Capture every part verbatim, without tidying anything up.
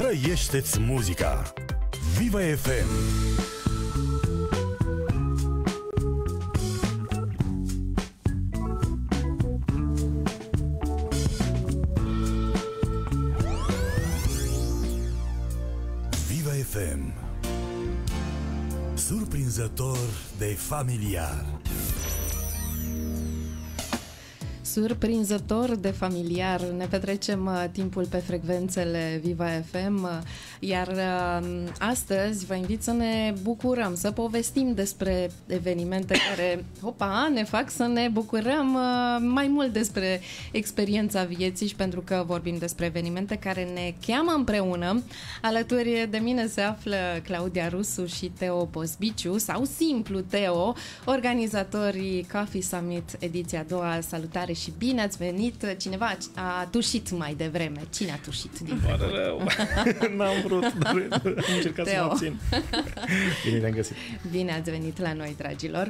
Trăiește-ți muzica. Viva F M. Viva F M. Surprinzător de familiar. Surprinzător de familiar. Ne petrecem uh, timpul pe frecvențele Viva F M, uh, iar uh, astăzi vă invit să ne bucurăm, să povestim despre evenimente care, opa, ne fac să ne bucurăm uh, mai mult despre experiența vieții, și pentru că vorbim despre evenimente care ne cheamă împreună. Alături de mine se află Claudia Rusu și Teo Pozbiciu, sau simplu Teo, organizatorii Coffee Summit ediția a doua. Salutare și bine ați venit! Cineva a tușit mai devreme. Cine a tușit? Din pare rău. N-am vrut, dar am încercat Teo. Să mă abțin. Bine te-am găsit. Bine ați venit la noi, dragilor.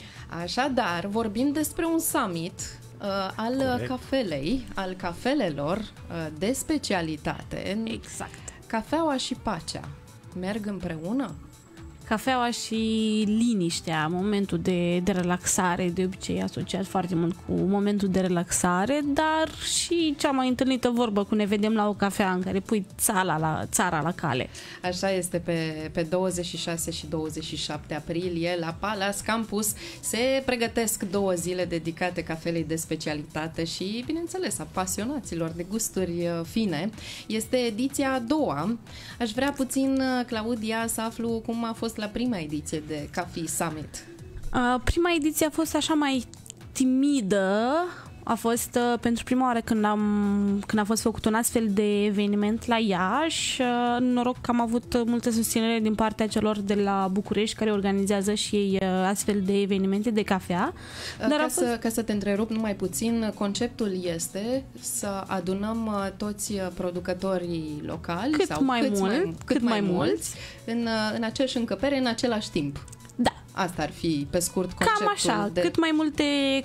Așadar, vorbim despre un summit uh, al Corect. cafelei, al cafelelor uh, de specialitate. Exact. Cafeaua și pacea merg împreună? Cafeaua și liniștea, momentul de, de relaxare, de obicei asociat foarte mult cu momentul de relaxare, dar și cea mai întâlnită vorbă cu ne vedem la o cafea în care pui țara la, țara la cale. Așa este, pe, pe douăzeci și șase și douăzeci și șapte aprilie la Palace Campus se pregătesc două zile dedicate cafelei de specialitate și, bineînțeles, a pasionaților de gusturi fine. Este ediția a doua. Aș vrea puțin, Claudia, să aflu cum a fost la prima ediție de Coffee Summit. Uh, prima ediție a fost așa mai timidă. A fost uh, pentru prima oară când, am, când a fost făcut un astfel de eveniment la Iași. Uh, noroc că am avut multă susținere din partea celor de la București care organizează și ei uh, astfel de evenimente de cafea. Dar ca, fost... să, ca să te întrerup numai puțin, conceptul este să adunăm uh, toți producătorii locali cât sau mai cât mult, mai, cât cât mai, mai mulți, mulți în, în aceeași încăpere, în același timp. Da. Asta ar fi, pe scurt, conceptul. Cam așa, de... cât mai multe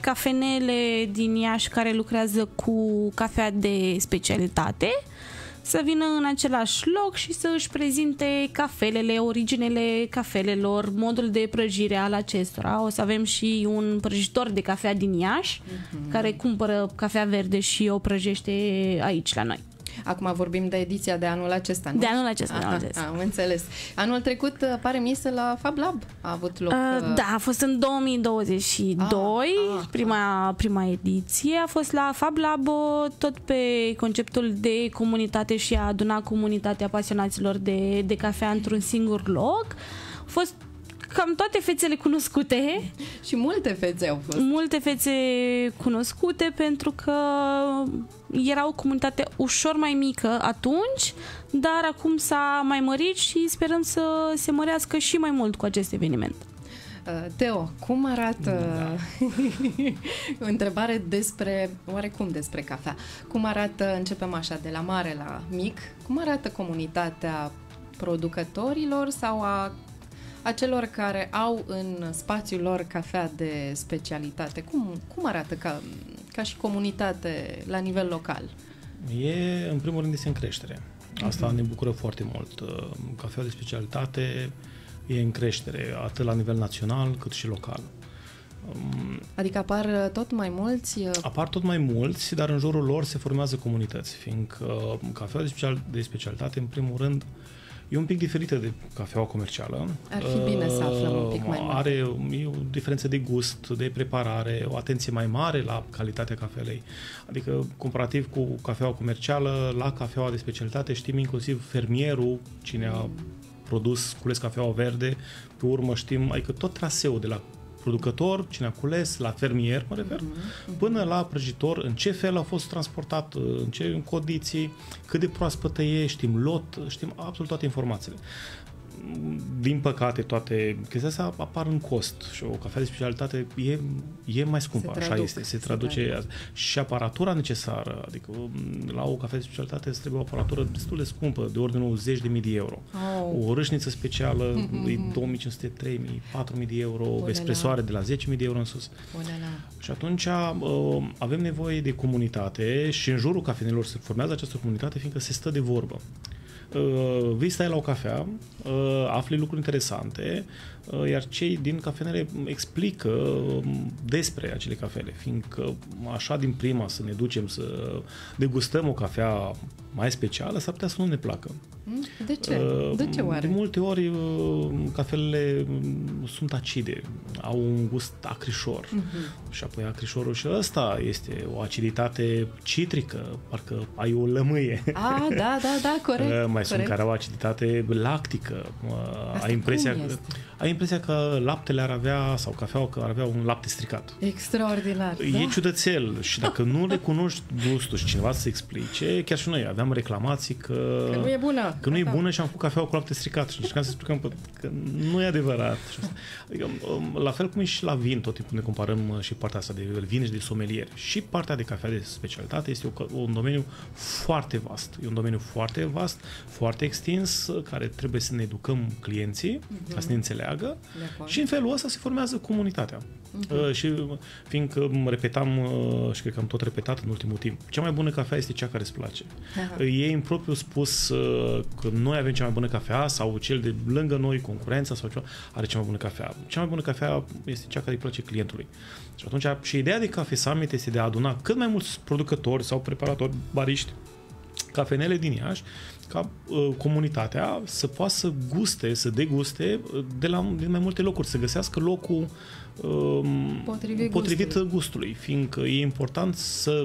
cafenele din Iași care lucrează cu cafea de specialitate să vină în același loc și să își prezinte cafelele, originele cafelelor, modul de prăjire al acestora. O să avem și un prăjitor de cafea din Iași, uh-huh. care cumpără cafea verde și o prăjește aici la noi. Acum vorbim de ediția de anul acesta, nu? De anul acesta, Aha, anul acesta. Am înțeles. Anul trecut, pare mi se, la Fab Lab a avut loc. Uh, da, a fost în două mii douăzeci și doi, ah, ah, prima, prima ediție. A fost la Fab Lab, tot pe conceptul de comunitate și a aduna comunitatea pasionaților de, de cafea într-un singur loc. A fost cam toate fețele cunoscute. Și multe fețe au fost. Multe fețe cunoscute, pentru că era o comunitate ușor mai mică atunci, dar acum s-a mai mărit și sperăm să se mărească și mai mult cu acest eveniment. Teo, cum arată o întrebare despre, oarecum despre cafea, cum arată, începem așa de la mare la mic, cum arată comunitatea producătorilor sau a a celor care au în spațiul lor cafea de specialitate? Cum, cum arată ca, ca și comunitate la nivel local? E, în primul rând, este în creștere. Asta uh-huh. ne bucură foarte mult. Cafea de specialitate e în creștere, atât la nivel național cât și local. Adică apar tot mai mulți? Apar tot mai mulți, dar în jurul lor se formează comunități, fiindcă cafea de, special, de specialitate, în primul rând, e un pic diferită de cafeaua comercială. Ar fi bine să aflăm un pic mai mult. Are e o diferență de gust, de preparare, o atenție mai mare la calitatea cafelei. Adică, comparativ cu cafeaua comercială, la cafeaua de specialitate știm inclusiv fermierul, cine a produs, cules cafeaua verde, pe urmă știm, adică tot traseul de la producător, cine a cules, la fermier, mă refer, uh-huh. până la prăjitor, în ce fel a fost transportat, în ce condiții, cât de proaspătă e, știm lot, știm absolut toate informațiile. Din păcate, toate chestia astea apar în cost și o cafea de specialitate e, e mai scumpă, se așa traduc, este, se traduce se și aparatura necesară, adică la o cafea de specialitate îți trebuie o aparatură destul de scumpă, de ordinul zeci de mii de euro. Oh. O râșniță specială mm-hmm. e două mii cinci sute, trei mii, patru mii de euro, Olala. Espresoare de la zece mii de euro în sus. Olala. Și atunci uh, avem nevoie de comunitate și în jurul cafenelor se formează această comunitate, fiindcă se stă de vorbă. Uh, vii, stai la o cafea, uh, afli lucruri interesante, uh, iar cei din cafenele explică uh, despre acele cafele, fiindcă așa din prima să ne ducem să degustăm o cafea mai specială, s-ar putea să nu ne placă. De ce? De ce oare? De multe ori cafelele sunt acide, au un gust acrișor. Uh-huh. Și apoi acrișorul și ăsta este o aciditate citrică, parcă ai o lămâie. Ah, da, da, da, corect. Mai corect. sunt care au aciditate lactică. Asta ai impresia, este? ai impresia că laptele ar avea, sau cafeaua că ar avea un lapte stricat. Extraordinar. E da? ciudățel și dacă nu le cunoști gustul și cineva să explice, chiar și noi aveam reclamații că, că nu e bună. Că nu e bună și am făcut cafeaua cu lapte stricat și încercam să explicăm că nu e adevărat. Adică, la fel cum e și la vin, tot timpul ne comparăm și partea asta de vin și de somelier. Și partea de cafea de specialitate este un domeniu foarte vast. E un domeniu foarte vast, foarte extins, care trebuie să ne educăm clienții, uh-huh. ca să ne înțeleagă și în felul ăsta se formează comunitatea. Uh-huh. Și fiindcă repetam, și cred că am tot repetat în ultimul timp, cea mai bună cafea este cea care îți place. Uh-huh. E în propriu spus că noi avem cea mai bună cafea sau cel de lângă noi, concurența sau ceva, are cea mai bună cafea. Cea mai bună cafea este cea care îi place clientului. Și atunci, și ideea de Cafe Summit este de a aduna cât mai mulți producători sau preparatori, bariști, cafenele din Iași, ca uh, comunitatea să poată să guste, să deguste de la din mai multe locuri, să găsească locul uh, potrivit, potrivit gustului. gustului, fiindcă e important să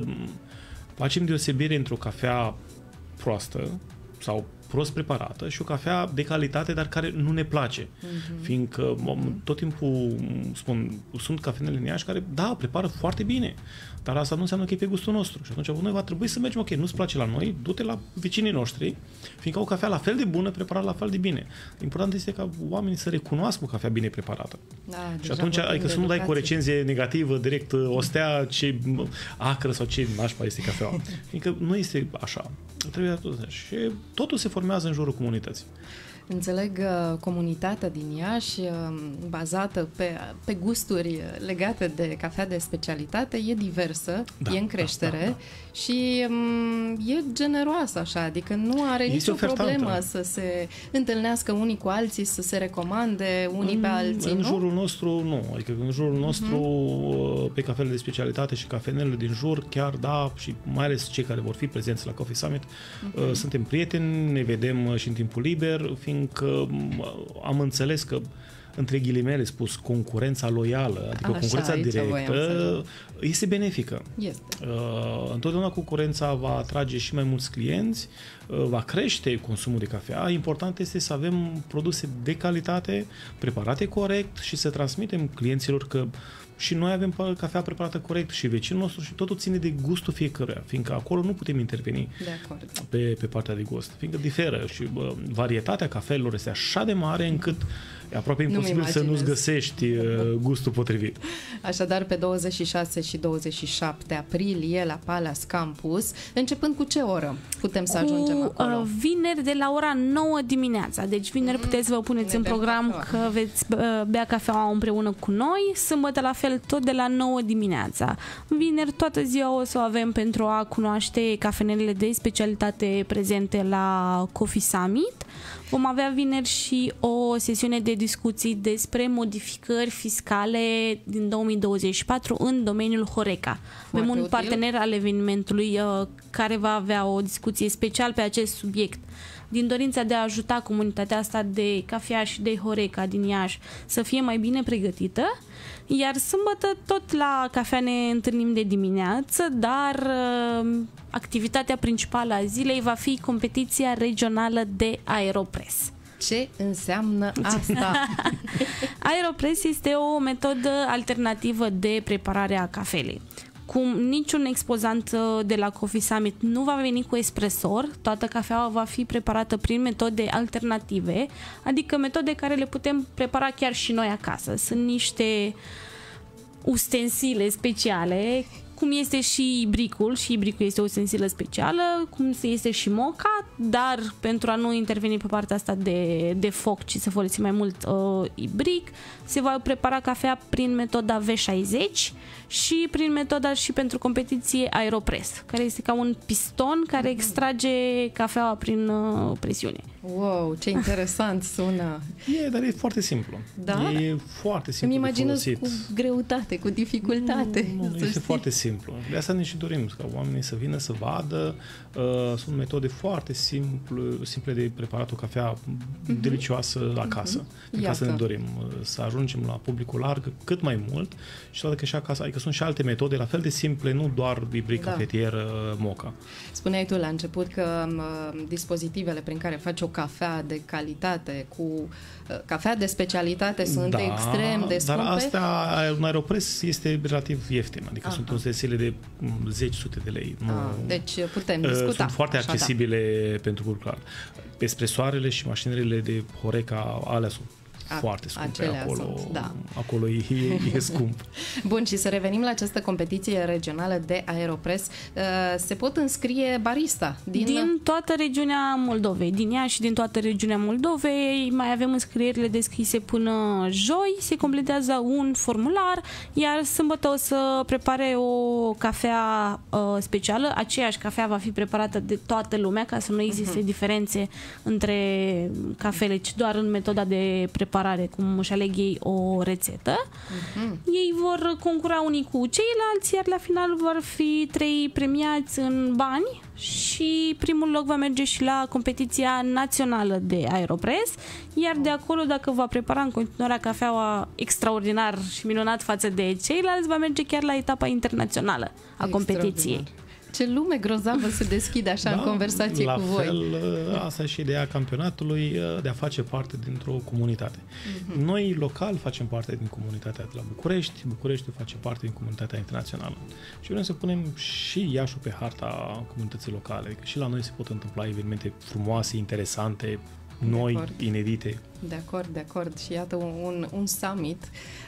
facem deosebire între o cafea proastă sau prost preparată și o cafea de calitate, dar care nu ne place. Uh-huh. Fiindcă tot timpul spun, sunt cafenele în Iași care, da, prepară foarte bine, dar asta nu înseamnă că e pe gustul nostru. Și atunci noi va trebui să mergem, ok, nu-ți place la noi, du-te la vecinii noștri, fiindcă o cafea la fel de bună, preparată la fel de bine. Important este ca oamenii să recunoască o cafea bine preparată. Da, și atunci, adică să nu dai cu o recenzie negativă, direct, o stea ce acră sau ce nașpa este cafeaua. Fiindcă nu este așa. Trebuie și totul se formează în jurul comunității. Înțeleg uh, comunitatea din Iași, uh, bazată pe, pe gusturi legate de cafea de specialitate, e diversă, da, e în creștere da, da, da. și um, e generoasă așa, adică nu are este nicio ofertantă. problemă să se întâlnească unii cu alții, să se recomande unii în, pe alții, în nu? jurul nostru, nu. Adică în jurul nostru, uh-huh. pe cafele de specialitate și cafenele din jur, chiar da, și mai ales cei care vor fi prezenți la Coffee Summit, uh-huh. uh, suntem prieteni, ne vedem și în timpul liber, fiindcă am înțeles că, între ghilimele spus, concurența loială, adică așa, concurența directă, este benefică. Este. Uh, întotdeauna concurența va atrage și mai mulți clienți, uh, va crește consumul de cafea. Important este să avem produse de calitate, preparate corect și să transmitem clienților că și noi avem cafea preparată corect și vecinul nostru și totul ține de gustul fiecăruia, fiindcă acolo nu putem interveni pe, pe partea de gust, fiindcă diferă și bă, varietatea cafelor este așa de mare încât e aproape imposibil să nu-ți găsești gustul potrivit. Așadar, pe douăzeci și șase și douăzeci și șapte aprilie la Palace Campus, începând cu ce oră putem să ajungem cu, acolo? Uh, vineri de la ora nouă dimineața. Deci vineri mm-hmm. puteți să vă puneți în program că veți bea cafeaua împreună cu noi. Sâmbătă la fel tot de la nouă dimineața. Vineri toată ziua o să o avem pentru a cunoaște cafenelele de specialitate prezente la Coffee Summit. Vom avea vineri și o sesiune de discuții despre modificări fiscale din două mii douăzeci și patru în domeniul Horeca. Avem un partener al evenimentului uh, care va avea o discuție special pe acest subiect. Din dorința de a ajuta comunitatea asta de cafea și de Horeca din Iași să fie mai bine pregătită. Iar sâmbătă tot la cafea ne întâlnim de dimineață, dar uh, activitatea principală a zilei va fi competiția regională de Aeropress. Ce înseamnă asta? Aeropress este o metodă alternativă de preparare a cafelei. Cum niciun expozant de la Coffee Summit nu va veni cu espresor, toată cafeaua va fi preparată prin metode alternative, adică metode care le putem prepara chiar și noi acasă. Sunt niște ustensile speciale cum este și ibricul, și ibricul este o ustensilă specială, cum este și moca, dar pentru a nu interveni pe partea asta de, de foc, ci să folosim mai mult uh, ibric, se va prepara cafea prin metoda V șaizeci și prin metoda și pentru competiție Aeropress, care este ca un piston care extrage cafeaua prin uh, presiune. Wow, ce interesant sună! E, dar e foarte simplu. Da? E foarte simplu Îmi de imaginez folosit. cu greutate, cu dificultate. Nu, nu, este știi. foarte simplu. De asta ne și dorim, ca oamenii să vină să vadă. Uh, sunt metode foarte simplu, simple de preparat o cafea uh-huh. delicioasă acasă. Uh-huh. De ca să ne dorim să ajungem la publicul larg cât mai mult și toate că și acasă, adică sunt și alte metode la fel de simple, nu doar ibric, Da. cafetieră, moca. Spuneai tu la început că uh, dispozitivele prin care faci o cafea de calitate cu uh, cafea de specialitate sunt Da, extrem de scumpe. dar astea, un Aeropress este relativ ieftin, adică Aha. sunt ustensile de mm, zeci sute de lei. Nu, Ah, deci putem uh, discuta. Sunt foarte Așa, accesibile pentru publicul larg. Espresoarele și mașinările de Horeca, alea sunt A, foarte scumpe acelea acolo. sunt, da. Acolo e, e scump. Bun, și să revenim la această competiție regională de Aeropress. Uh, se pot înscrie barista din... Din toată regiunea Moldovei, din ea și din toată regiunea Moldovei, mai avem înscrierile deschise până joi, se completează un formular, iar sâmbătă o să prepare o cafea uh, specială, aceeași cafea va fi preparată de toată lumea, ca să nu existe uh-huh. diferențe între cafele, ci doar în metoda de preparare, cum își aleg ei o rețetă. Uh-huh. Ei vor concura unii cu ceilalți, iar la final vor fi trei premiați în bani și primul loc va merge și la competiția națională de Aeropress, iar de acolo, dacă va prepara în continuare cafeaua extraordinar și minunat față de ceilalți, va merge chiar la etapa internațională a competiției. Ce lume grozavă se deschide așa Da, în conversație la cu voi. fel, asta e și ideea campionatului, de a face parte dintr-o comunitate. Uh-huh. Noi, local, facem parte din comunitatea de la București, Bucureștiul face parte din comunitatea internațională. Și vrem să punem și Iașul pe harta comunității locale. Adică și la noi se pot întâmpla evenimente frumoase, interesante, noi, acord. inedite. De acord, de acord. Și iată un, un summit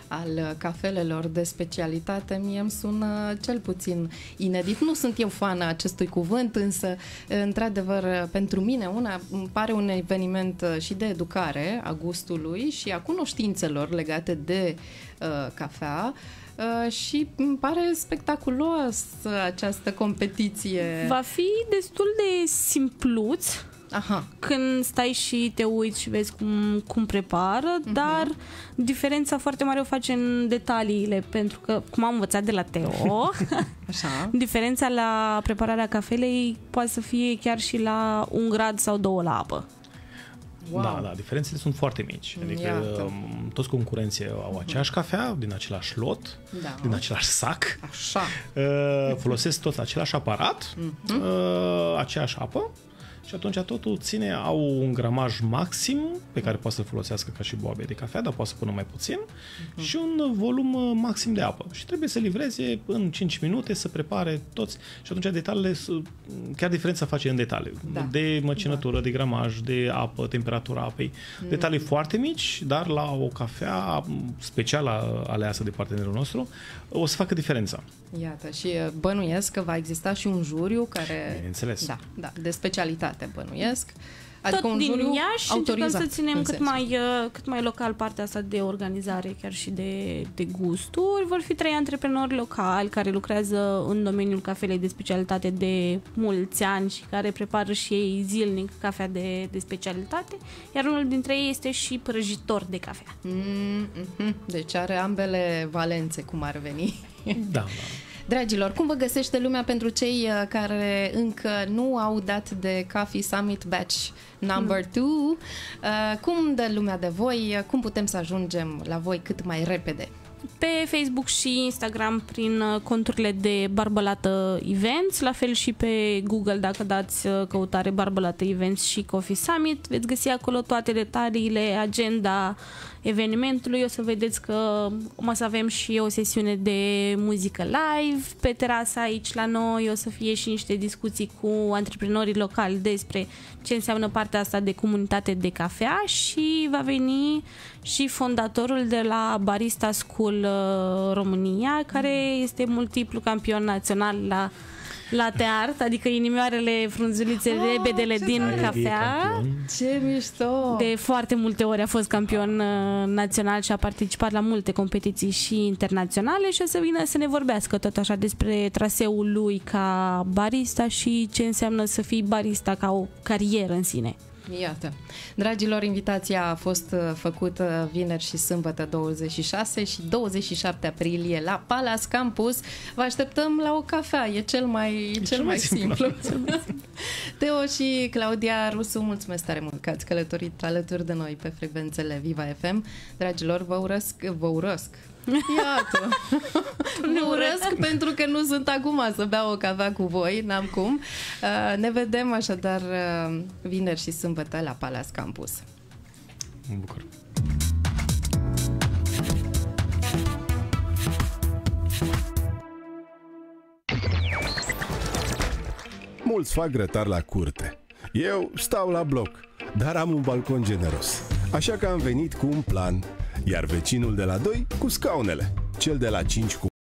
al cafelelor de specialitate mie îmi sună cel puțin inedit. Nu sunt eu fană acestui cuvânt, însă, într-adevăr, pentru mine una îmi pare un eveniment și de educare a gustului și a cunoștințelor legate de uh, cafea. Uh, și îmi pare spectaculos această competiție. Va fi destul de simpluț. Aha. Când stai și te uiți și vezi cum, cum prepară, uh-huh. dar diferența foarte mare o face în detaliile, pentru că, cum am învățat de la Teo, Așa. diferența la prepararea cafelei poate să fie chiar și la un grad sau două la apă. Wow. Da, da, diferențele sunt foarte mici. Adică Iată. toți concurenții au aceeași cafea, din același lot, Da. din același sac. Așa. Uh, folosesc toți același aparat, uh-huh. uh, aceeași apă și atunci totul ține, au un gramaj maxim pe care poate să-l folosească ca și boabe de cafea, dar poate să pună mai puțin uh-huh. și un volum maxim de apă. Și trebuie să livreze în cinci minute, să prepare toți și atunci detaliile, chiar diferența face în detalii. Da. De măcinătură, da. de gramaj, de apă, temperatura apei. Mm. Detalii foarte mici, dar la o cafea specială aleasă de partenerul nostru o să facă diferența. Iată, și bănuiesc că va exista și un juriu care... Bineînțeles. Da, da, de specialitate bănuiesc. Adică Tot un din juriu Iași autorizat, încercăm să ținem cât sensul. mai, cât mai local partea asta de organizare, chiar și de, de gusturi. Vor fi trei antreprenori locali care lucrează în domeniul cafelei de specialitate de mulți ani și care prepară și ei zilnic cafea de, de specialitate, iar unul dintre ei este și prăjitor de cafea. Mm-hmm. Deci are ambele valențe, cum ar veni. Da, da. Dragilor, cum vă găsește lumea pentru cei care încă nu au dat de Coffee Summit Batch number doi? Cum dă lumea de voi? Cum putem să ajungem la voi cât mai repede? Pe Facebook și Instagram prin conturile de Barbălată Events, la fel și pe Google dacă dați căutare Barbălată Events și Coffee Summit, veți găsi acolo toate detaliile, agenda evenimentului. O să vedeți că o să avem și o sesiune de muzică live pe terasa aici la noi, o să fie și niște discuții cu antreprenorii locali despre ce înseamnă partea asta de comunitate de cafea și va veni și fondatorul de la Barista School Cafelul România, care este multiplu campion național la latte art, adică inimioarele, frunzulițe, oh, lebedele din tare. Cafea. Ce mișto! De foarte multe ori a fost campion național și a participat la multe competiții și internaționale și o să vină să ne vorbească tot așa despre traseul lui ca barista și ce înseamnă să fii barista ca o carieră în sine. Iată. Dragilor, invitația a fost făcută vineri și sâmbătă douăzeci și șase și douăzeci și șapte aprilie la Palace Campus. Vă așteptăm la o cafea, e cel mai, e cel cel mai, mai simplu. simplu. Teo și Claudia Rusu, mulțumesc tare mult că ați călătorit alături de noi pe frecvențele Viva F M. Dragilor, vă urăsc, vă urăsc. Iată. Vă urăsc pentru că nu sunt acum să beau o cafea cu voi, n-am cum. Uh, ne vedem așadar uh, vineri și sâmbătă la Palace Campus. Mă bucur. Mulți fac grătar la curte. Eu stau la bloc, dar am un balcon generos. Așa că am venit cu un plan. Iar vecinul de la doi cu scaunele, cel de la cinci cu